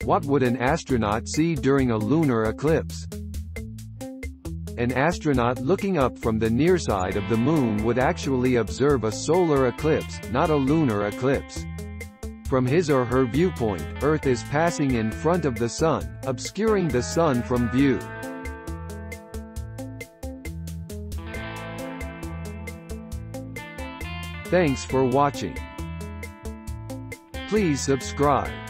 What would an astronaut see during a lunar eclipse? An astronaut looking up from the near side of the Moon would actually observe a solar eclipse, not a lunar eclipse. From his or her viewpoint, Earth is passing in front of the Sun, obscuring the Sun from view. Thanks for watching. Please subscribe.